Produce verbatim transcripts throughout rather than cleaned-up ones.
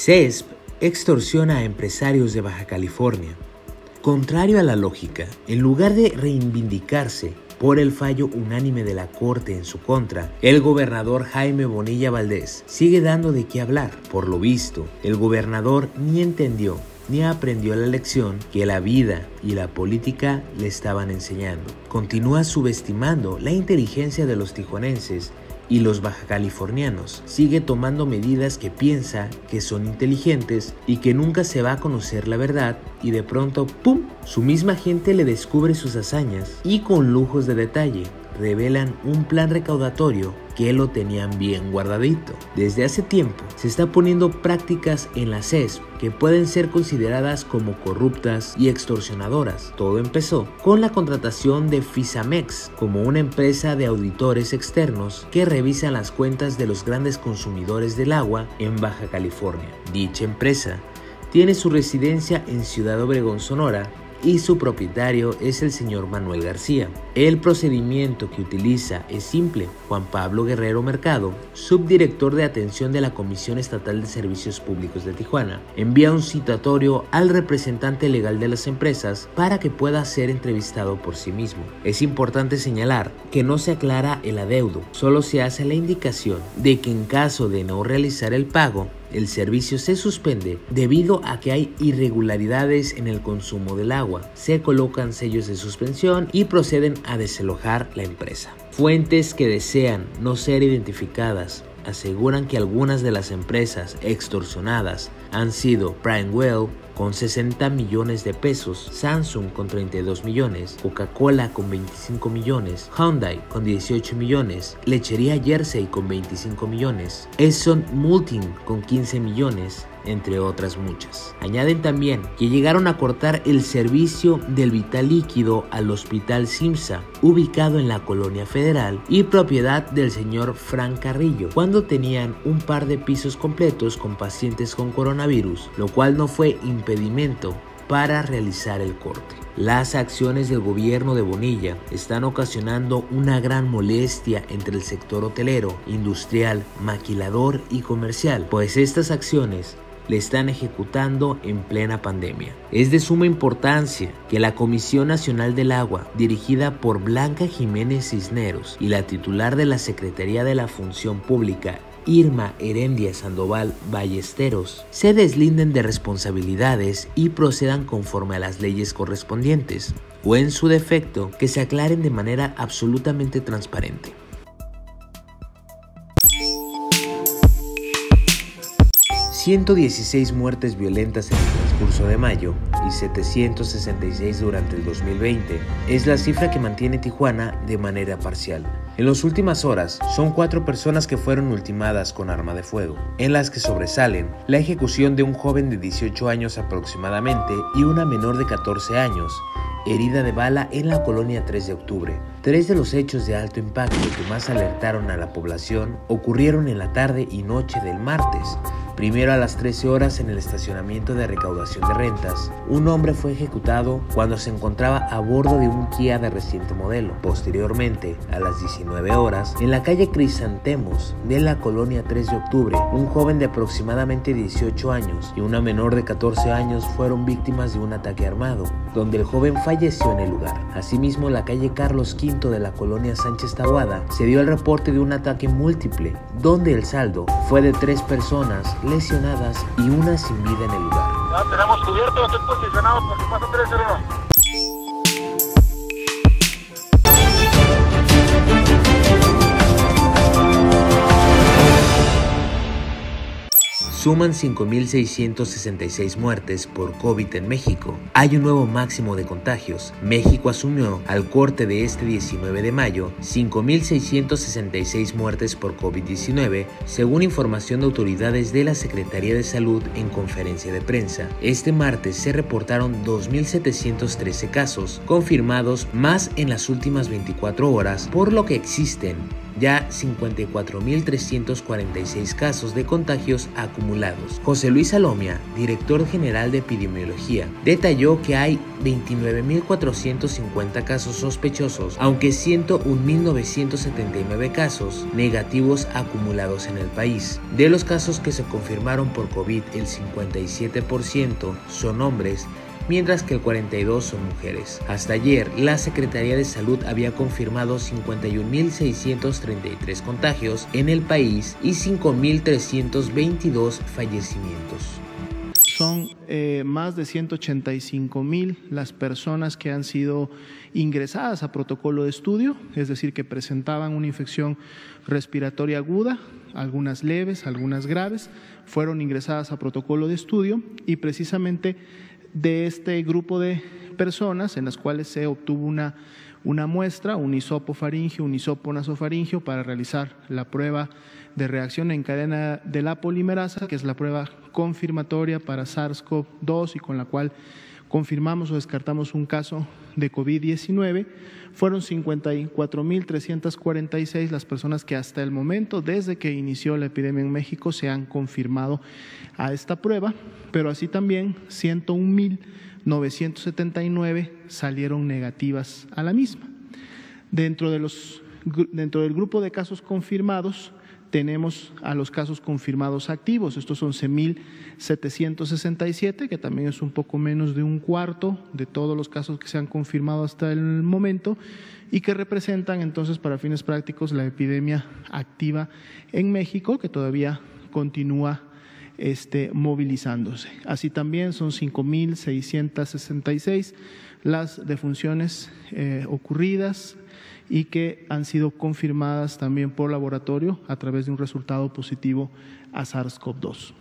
C E S P extorsiona a empresarios de Baja California. Contrario a la lógica, en lugar de reivindicarse por el fallo unánime de la Corte en su contra, el gobernador Jaime Bonilla Valdez sigue dando de qué hablar. Por lo visto, el gobernador ni entendió ni aprendió la lección que la vida y la política le estaban enseñando. Continúa subestimando la inteligencia de los tijuanenses y los bajacalifornianos. Sigue tomando medidas que piensa que son inteligentes y que nunca se va a conocer la verdad, y de pronto, ¡pum!, su misma gente le descubre sus hazañas y con lujos de detalle revelan un plan recaudatorio que lo tenían bien guardadito. Desde hace tiempo se está poniendo prácticas en la C E S P que pueden ser consideradas como corruptas y extorsionadoras. Todo empezó con la contratación de Fisamex como una empresa de auditores externos que revisan las cuentas de los grandes consumidores del agua en Baja California. Dicha empresa tiene su residencia en Ciudad Obregón, Sonora, y su propietario es el señor Manuel García. El procedimiento que utiliza es simple. Juan Pablo Guerrero Mercado, subdirector de atención de la Comisión Estatal de Servicios Públicos de Tijuana, envía un citatorio al representante legal de las empresas para que pueda ser entrevistado por sí mismo. Es importante señalar que no se aclara el adeudo, solo se hace la indicación de que en caso de no realizar el pago, el servicio se suspende debido a que hay irregularidades en el consumo del agua. Se colocan sellos de suspensión y proceden a desalojar la empresa. Fuentes que desean no ser identificadas aseguran que algunas de las empresas extorsionadas han sido PrimeWell con sesenta millones de pesos, Samsung con treinta y dos millones, Coca-Cola con veinticinco millones, Hyundai con dieciocho millones, Lechería Jersey con veinticinco millones, Exxon Mobil con quince millones, entre otras muchas. Añaden también que llegaron a cortar el servicio del vital líquido al Hospital Simsa, ubicado en la Colonia Federal y propiedad del señor Frank Carrillo, cuando tenían un par de pisos completos con pacientes con coronavirus, lo cual no fue impedimento para realizar el corte. Las acciones del gobierno de Bonilla están ocasionando una gran molestia entre el sector hotelero, industrial, maquilador y comercial, pues estas acciones le están ejecutando en plena pandemia. Es de suma importancia que la Comisión Nacional del Agua, dirigida por Blanca Jiménez Cisneros, y la titular de la Secretaría de la Función Pública, Irma Herendia Sandoval Ballesteros, se deslinden de responsabilidades y procedan conforme a las leyes correspondientes, o en su defecto, que se aclaren de manera absolutamente transparente. ciento dieciséis muertes violentas en el transcurso de mayo y setecientos sesenta y seis durante el dos mil veinte es la cifra que mantiene Tijuana de manera parcial. En las últimas horas son cuatro personas que fueron ultimadas con arma de fuego, en las que sobresalen la ejecución de un joven de dieciocho años aproximadamente y una menor de catorce años, herida de bala en la colonia tres de octubre. Tres de los hechos de alto impacto que más alertaron a la población ocurrieron en la tarde y noche del martes. Primero, a las trece horas, en el estacionamiento de recaudación de rentas, un hombre fue ejecutado cuando se encontraba a bordo de un Kia de reciente modelo. Posteriormente, a las diecinueve horas, en la calle Crisantemos de la colonia tres de octubre, un joven de aproximadamente dieciocho años y una menor de catorce años fueron víctimas de un ataque armado, donde el joven falleció en el lugar. Asimismo, en la calle Carlos quinto de la colonia Sánchez Taboada, se dio el reporte de un ataque múltiple, donde el saldo fue de tres personas lesionadas y una sin vida en el lugar. Ya tenemos cubierto, estoy posicionado por si pasa tres cero uno. Suman cinco mil seiscientos sesenta y seis muertes por COVID en México. Hay un nuevo máximo de contagios. México asumió al corte de este diecinueve de mayo cinco mil seiscientos sesenta y seis muertes por COVID diecinueve, según información de autoridades de la Secretaría de Salud en conferencia de prensa. Este martes se reportaron dos mil setecientos trece casos confirmados más en las últimas veinticuatro horas, por lo que existen ya cincuenta y cuatro mil trescientos cuarenta y seis casos de contagios acumulados. José Luis Salomia, director general de epidemiología, detalló que hay veintinueve mil cuatrocientos cincuenta casos sospechosos, aunque ciento un mil novecientos setenta y nueve casos negativos acumulados en el país. De los casos que se confirmaron por COVID, el cincuenta y siete por ciento son hombres, mientras que el cuarenta y dos por ciento son mujeres. Hasta ayer, la Secretaría de Salud había confirmado cincuenta y un mil seiscientos treinta y tres contagios en el país y cinco mil trescientos veintidós fallecimientos. Son eh, más de ciento ochenta y cinco mil las personas que han sido ingresadas a protocolo de estudio, es decir, que presentaban una infección respiratoria aguda, algunas leves, algunas graves, fueron ingresadas a protocolo de estudio y precisamente de este grupo de personas en las cuales se obtuvo una, una muestra, un hisopo faríngeo, un hisopo nasofaríngeo para realizar la prueba de reacción en cadena de la polimerasa, que es la prueba confirmatoria para SARS-CoV dos y con la cual confirmamos o descartamos un caso de COVID diecinueve, fueron cincuenta y cuatro mil trescientos cuarenta y seis las personas que hasta el momento, desde que inició la epidemia en México, se han confirmado a esta prueba, pero así también ciento un mil novecientos setenta y nueve salieron negativas a la misma. Dentro de los, dentro del grupo de casos confirmados, tenemos a los casos confirmados activos, estos once mil setecientos sesenta y siete, que también es un poco menos de un cuarto de todos los casos que se han confirmado hasta el momento y que representan entonces para fines prácticos la epidemia activa en México, que todavía continúa este, movilizándose. Así también son cinco mil seiscientos sesenta y seis las defunciones eh, ocurridas y que han sido confirmadas también por laboratorio a través de un resultado positivo a SARS-CoV dos.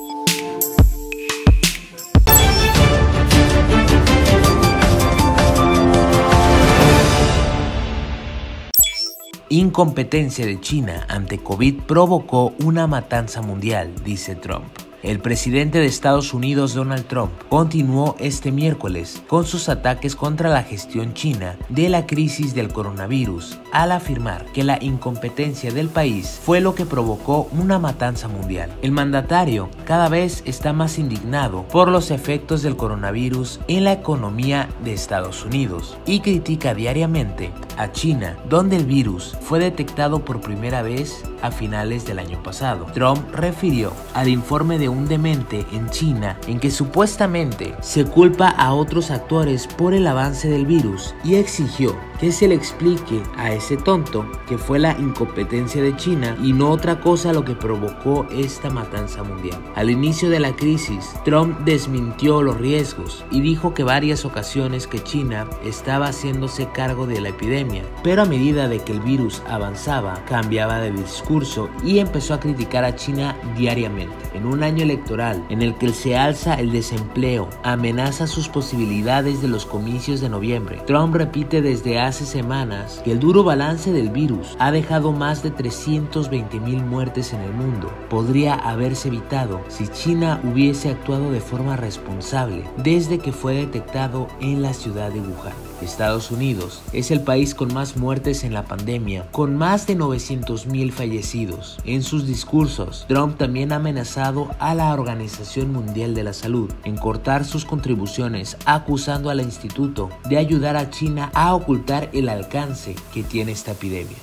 Incompetencia de China ante COVID provocó una matanza mundial, dice Trump. El presidente de Estados Unidos, Donald Trump, continuó este miércoles con sus ataques contra la gestión china de la crisis del coronavirus, al afirmar que la incompetencia del país fue lo que provocó una matanza mundial. El mandatario cada vez está más indignado por los efectos del coronavirus en la economía de Estados Unidos y critica diariamente a China, donde el virus fue detectado por primera vez a finales del año pasado. Trump refirió al informe de un demente en China en que supuestamente se culpa a otros actores por el avance del virus y exigió que se le explique a ese tonto que fue la incompetencia de China y no otra cosa lo que provocó esta matanza mundial. Al inicio de la crisis, Trump desmintió los riesgos y dijo que varias ocasiones que China estaba haciéndose cargo de la epidemia, pero a medida de que el virus avanzaba, cambiaba de discurso y empezó a criticar a China diariamente. En un año electoral en el que se alza el desempleo, amenaza sus posibilidades de los comicios de noviembre, Trump repite desde hace semanas que el duro balance del virus ha dejado más de trescientos veinte mil muertes en el mundo. Podría haberse evitado si China hubiese actuado de forma responsable desde que fue detectado en la ciudad de Wuhan. Estados Unidos es el país con más muertes en la pandemia, con más de novecientos mil fallecidos. En sus discursos, Trump también ha amenazado a la Organización Mundial de la Salud en cortar sus contribuciones, acusando al instituto de ayudar a China a ocultar el alcance que tiene esta epidemia.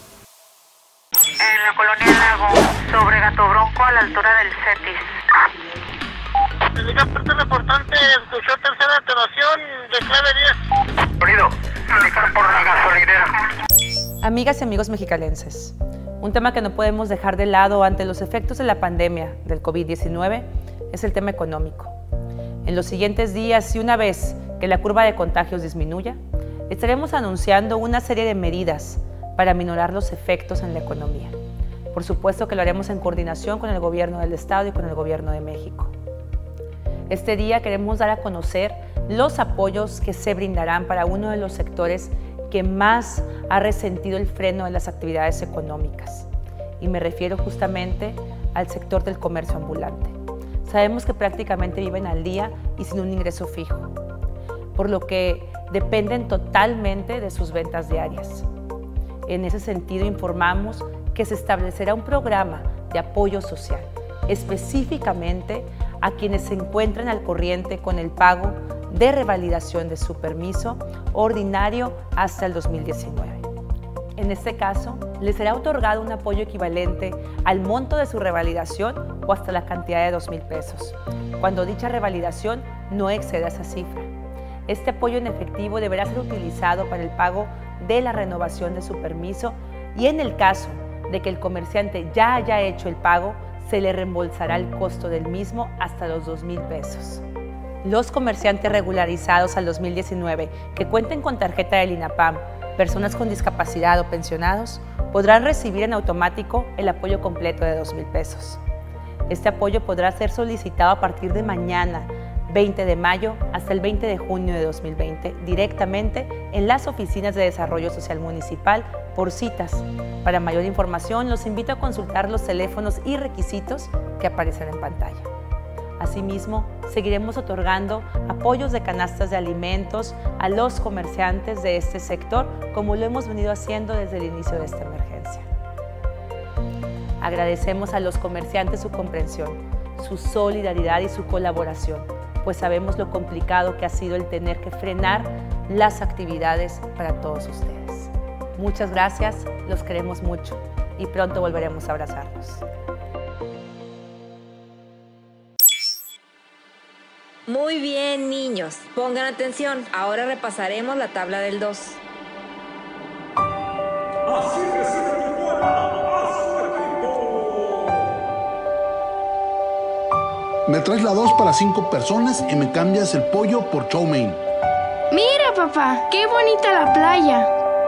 En la colonia Lago, sobre Gato Bronco, a la altura del CETIS. Diga parte reportante, escuchó tercera detonación de clave diez. Corrido, indicar por la gasolinera. Amigas y amigos mexicalenses, un tema que no podemos dejar de lado ante los efectos de la pandemia del COVID diecinueve es el tema económico. En los siguientes días y una vez que la curva de contagios disminuya, estaremos anunciando una serie de medidas para minorar los efectos en la economía. Por supuesto que lo haremos en coordinación con el Gobierno del Estado y con el Gobierno de México. Este día queremos dar a conocer los apoyos que se brindarán para uno de los sectores que más ha resentido el freno de las actividades económicas. Y me refiero justamente al sector del comercio ambulante. Sabemos que prácticamente viven al día y sin un ingreso fijo, por lo que dependen totalmente de sus ventas diarias. En ese sentido, informamos que se establecerá un programa de apoyo social, específicamente a quienes se encuentran al corriente con el pago de revalidación de su permiso ordinario hasta el dos mil diecinueve. En este caso, les será otorgado un apoyo equivalente al monto de su revalidación o hasta la cantidad de dos mil pesos, cuando dicha revalidación no exceda esa cifra. Este apoyo en efectivo deberá ser utilizado para el pago de la renovación de su permiso y en el caso de que el comerciante ya haya hecho el pago, se le reembolsará el costo del mismo hasta los dos mil pesos. Los comerciantes regularizados al dos mil diecinueve que cuenten con tarjeta del INAPAM, personas con discapacidad o pensionados, podrán recibir en automático el apoyo completo de dos mil pesos. Este apoyo podrá ser solicitado a partir de mañana, veinte de mayo, hasta el veinte de junio de dos mil veinte, directamente en las oficinas de Desarrollo Social Municipal por citas. Para mayor información, los invito a consultar los teléfonos y requisitos que aparecen en pantalla. Asimismo, seguiremos otorgando apoyos de canastas de alimentos a los comerciantes de este sector, como lo hemos venido haciendo desde el inicio de esta emergencia. Agradecemos a los comerciantes su comprensión, su solidaridad y su colaboración, pues sabemos lo complicado que ha sido el tener que frenar las actividades para todos ustedes. Muchas gracias, los queremos mucho y pronto volveremos a abrazarnos. Muy bien, niños. Pongan atención. Ahora repasaremos la tabla del dos. Así recibe Tijuana a su equipo. Me traes la dos para cinco personas y me cambias el pollo por chow mein. Mira, papá, qué bonita la playa.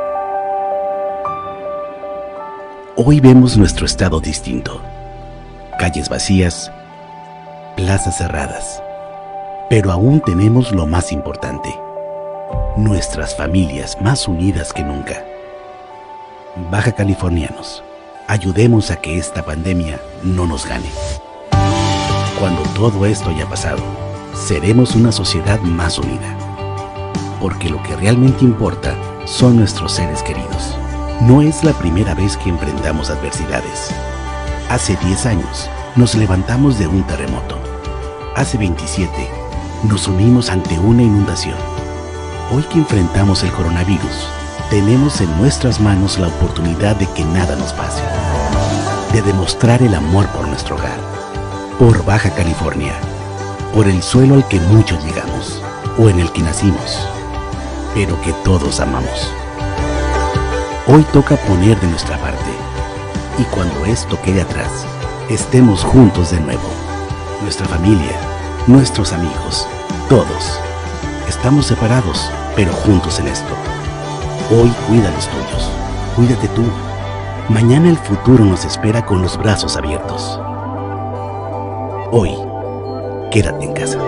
Hoy vemos nuestro estado distinto. Calles vacías, plazas cerradas. Pero aún tenemos lo más importante, nuestras familias más unidas que nunca. Baja Californianos, ayudemos a que esta pandemia no nos gane. Cuando todo esto haya pasado, seremos una sociedad más unida. Porque lo que realmente importa son nuestros seres queridos. No es la primera vez que enfrentamos adversidades. Hace diez años nos levantamos de un terremoto. Hace veintisiete nos unimos ante una inundación. Hoy que enfrentamos el coronavirus, tenemos en nuestras manos la oportunidad de que nada nos pase, de demostrar el amor por nuestro hogar, por Baja California, por el suelo al que muchos llegamos, o en el que nacimos, pero que todos amamos. Hoy toca poner de nuestra parte, y cuando esto quede atrás, estemos juntos de nuevo, nuestra familia, nuestros amigos, todos. Estamos separados, pero juntos en esto. Hoy cuida a los tuyos, cuídate tú. Mañana el futuro nos espera con los brazos abiertos. Hoy, quédate en casa.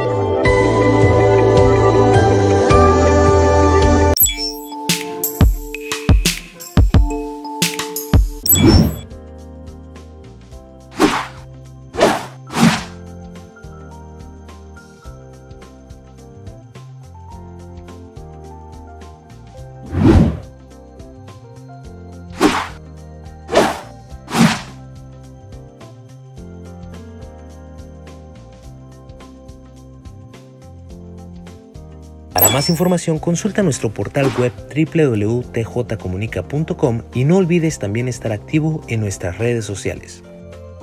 Para más información, consulta nuestro portal web doble u doble u doble u punto t j comunica punto com y no olvides también estar activo en nuestras redes sociales.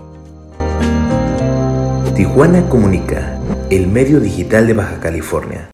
Tijuana Comunica, el medio digital de Baja California.